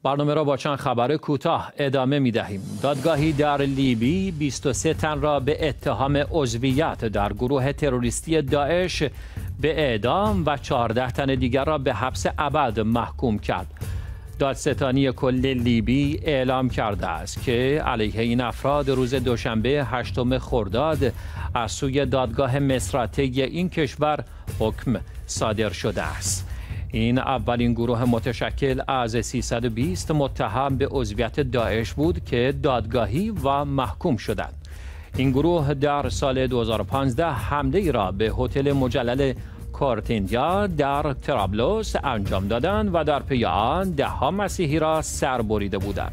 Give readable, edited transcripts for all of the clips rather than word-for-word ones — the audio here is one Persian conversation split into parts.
برنامه را با چند خبر کوتاه ادامه می دهیم. دادگاهی در لیبی 23 تن را به اتهام عضویت در گروه تروریستی داعش به اعدام و 14 تن دیگر را به حبس ابد محکوم کرد. دادستانی کل لیبی اعلام کرده است که علیه این افراد روز دوشنبه 8 خرداد از سوی دادگاه مصراته این کشور حکم صادر شده است. این اولین گروه متشکل از 320 متهم به عضویت داعش بود که دادگاهی و محکوم شدند. این گروه در سال 2015 حمله ای را به هتل مجلل کورتینیا در طرابلس انجام دادند و در پی آن 10 مسیحی را سر بریده بودند.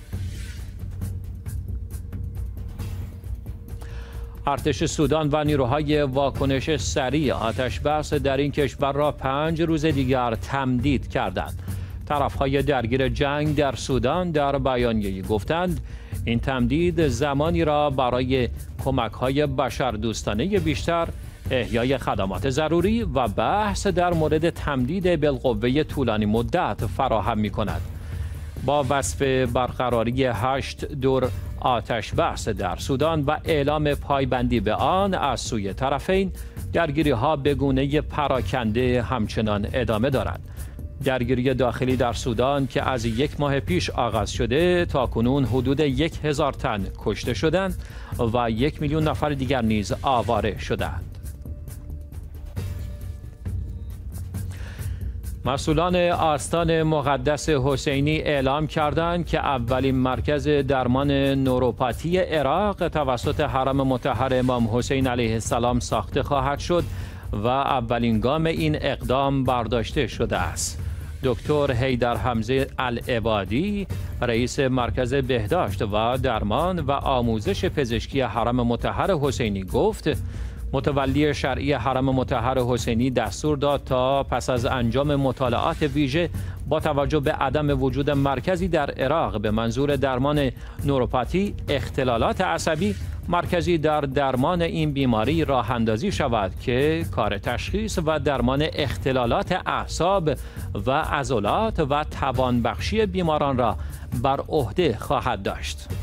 ارتش سودان و نیروهای واکنش سریع آتش‌بس در این کشور را 5 روز دیگر تمدید کردند. طرف‌های درگیر جنگ در سودان در بیانیه‌ای گفتند این تمدید زمانی را برای کمک‌های بشردوستانه بیشتر، احیای خدمات ضروری و بحث در مورد تمدید بالقوه طولانی مدت فراهم می‌کند. با وصف برقراری 8 دور آتش بس در سودان و اعلام پایبندی به آن از سوی طرفین، درگیری‌ها به گونه پراکنده همچنان ادامه دارد. درگیری داخلی در سودان که از 1 ماه پیش آغاز شده تاکنون حدود 1000 تن کشته شدند و 1 میلیون نفر دیگر نیز آواره شدند. مسئولان آستان مقدس حسینی اعلام کردند که اولین مرکز درمان نوروپاتی عراق توسط حرم مطهر امام حسین علیه السلام ساخته خواهد شد و اولین گام این اقدام برداشته شده است. دکتر حیدر حمزه العبادی، رئیس مرکز بهداشت و درمان و آموزش پزشکی حرم مطهر حسینی گفت متولی شرعی حرم مطهر حسینی دستور داد تا پس از انجام مطالعات ویژه با توجه به عدم وجود مرکزی در عراق به منظور درمان نوروپاتی اختلالات عصبی، مرکزی در درمان این بیماری راه اندازی شود که کار تشخیص و درمان اختلالات اعصاب و عضلات و توانبخشی بیماران را بر عهده خواهد داشت.